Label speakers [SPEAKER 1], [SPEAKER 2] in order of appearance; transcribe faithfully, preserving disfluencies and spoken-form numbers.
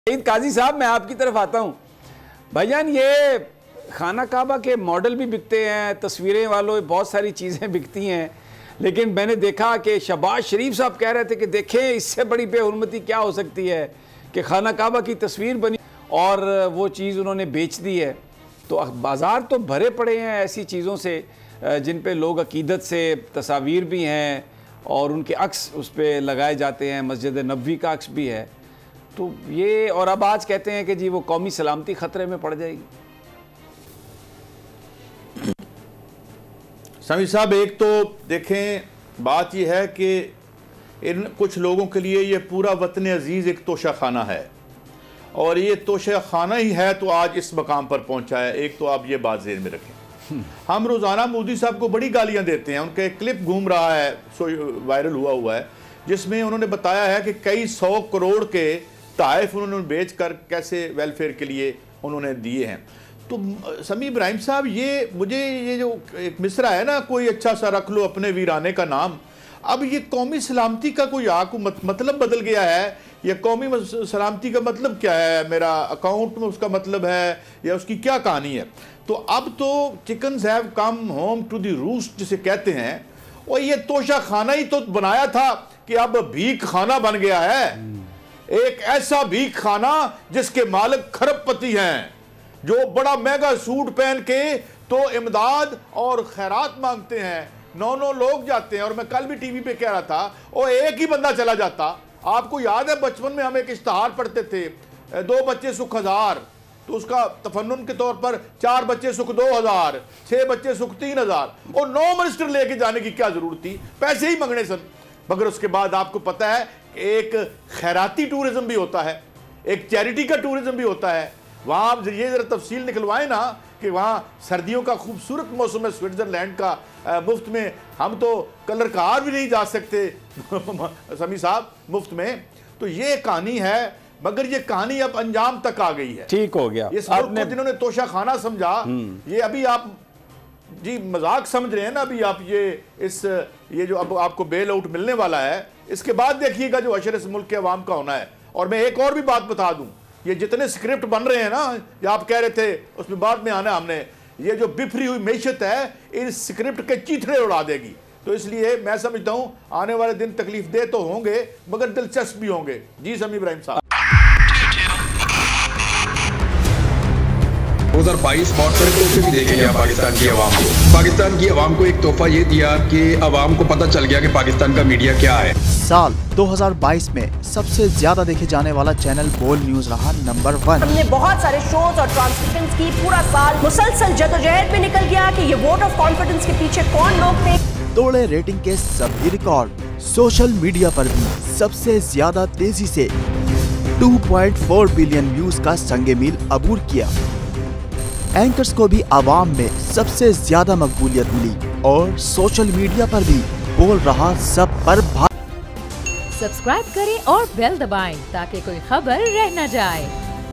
[SPEAKER 1] काजी साहब, मैं आपकी तरफ आता हूँ। भाईजान, ये खाना काबा के मॉडल भी बिकते हैं, तस्वीरें वालों बहुत सारी चीज़ें बिकती हैं, लेकिन मैंने देखा कि शहबाज शरीफ साहब कह रहे थे कि देखें इससे बड़ी बेहुरमती क्या हो सकती है कि खाना काबा की तस्वीर बनी और वो चीज़ उन्होंने बेच दी है। तो बाज़ार तो भरे पड़े हैं ऐसी चीज़ों से जिन पे लोग अकीदत से तस्वीर भी हैं और उनके अक्स उस पर लगाए जाते हैं। मस्जिद नबवी का अक्स भी है। तो ये और अब आज कहते हैं कि जी वो कौमी सलामती ख़तरे में पड़ जाएगी।
[SPEAKER 2] समी साहब, एक तो देखें, बात यह है कि इन कुछ लोगों के लिए ये पूरा वतन अजीज़ एक तोशा खाना है और ये तोशा खाना ही है तो आज इस मकाम पर पहुंचा है। एक तो आप ये बात ज़हन में रखें। हम रोज़ाना मोदी साहब को बड़ी गालियां देते हैं। उनका एक क्लिप घूम रहा है, वायरल हुआ हुआ है, जिसमें उन्होंने बताया है कि कई सौ करोड़ के ताइफ उन्होंने बेच कर कैसे वेलफेयर के लिए उन्होंने दिए हैं। तो समी इब्राहिम साहब, ये मुझे ये जो एक मिसरा है ना, कोई अच्छा सा रख लो अपने वीराने का नाम, अब ये कौमी सलामती का कोई आकु मत, मतलब बदल गया है। या कौमी सलामती का मतलब क्या है, मेरा अकाउंट में उसका मतलब है या उसकी क्या कहानी है। तो अब तो chickens have come home to the roost जिसे कहते हैं, और ये तोशा खाना ही तो बनाया था कि अब भीख खाना बन गया है। एक ऐसा भीख खाना जिसके मालिक खरबपति हैं, जो बड़ा महंगा सूट पहन के तो इमदाद और खैरात मांगते हैं। नौ नौ लोग जाते हैं और मैं कल भी टीवी पे कह रहा था, और एक ही बंदा चला जाता। आपको याद है बचपन में हम एक इश्तहार पढ़ते थे, दो बच्चे सुख हजार, तो उसका तफन्नुन के तौर पर चार बच्चे सुख दो हजार, छह बच्चे सुख तीन हजार, और नौ मिनिस्टर लेके जाने की क्या जरूरत थी, पैसे ही मंगने सन। मगर उसके बाद आपको पता है एक खैराती टूरिज्म भी होता है, एक चैरिटी का टूरिज्म भी होता है। वहाँ आप ये जरा तफसील निकलवाएं ना कि वहाँ सर्दियों का खूबसूरत मौसम है स्विट्जरलैंड का, मुफ्त में, हम तो कलर कार भी नहीं जा सकते समी साहब मुफ्त में। तो ये कहानी है, मगर ये कहानी अब अंजाम तक आ गई है।
[SPEAKER 1] ठीक हो गया।
[SPEAKER 2] इस मुल्क को जिन्होंने तोशा खाना समझा, ये अभी आप जी मजाक समझ रहे हैं ना। अभी आप ये इस ये जो अब आपको बेल आउट मिलने वाला है, इसके बाद देखिएगा जो अशर इस मुल्क के अवाम का होना है। और मैं एक और भी बात बता दूं, ये जितने स्क्रिप्ट बन रहे हैं ना, ये आप कह रहे थे उसमें बाद में आना हमने, ये जो बिफरी हुई मैशत है इस स्क्रिप्ट के चीथड़े उड़ा देगी। तो इसलिए मैं समझता हूं आने वाले दिन तकलीफ दे तो होंगे मगर दिलचस्प भी होंगे। जी समी इब्राहिम साहब,
[SPEAKER 3] दो हज़ार बाईस बहुत सारे तोहफे भी देखे गया पाकिस्तान की आवाम को। पाकिस्तान की आवाम को एक तोहफा ये दिया कि आवाम को पता चल गया कि पाकिस्तान का मीडिया क्या है।
[SPEAKER 4] साल दो हज़ार बाईस में सबसे ज्यादा देखे जाने वाला चैनल बोल्ड न्यूज रहा नंबर वन।
[SPEAKER 5] हमने बहुत सारे शोज और ट्रांसमिशंस की, पूरा साल मुसलसल जदोजहद में निकल गया कि ये वोट ऑफ कॉन्फिडेंस के पीछे कौन लोग थे।
[SPEAKER 4] तोड़े रेटिंग के सभी रिकॉर्ड। सोशल मीडिया पर भी सबसे ज्यादा तेजी से दो पॉइंट चार बिलियन व्यूज का संगे मील अबूर किया। एंकर्स को भी आवाम में सबसे ज्यादा मकबूलियत मिली और सोशल मीडिया पर भी बोल रहा सब पर भारी।
[SPEAKER 6] सब्सक्राइब करें और बेल दबाएं ताकि कोई खबर रह न जाए।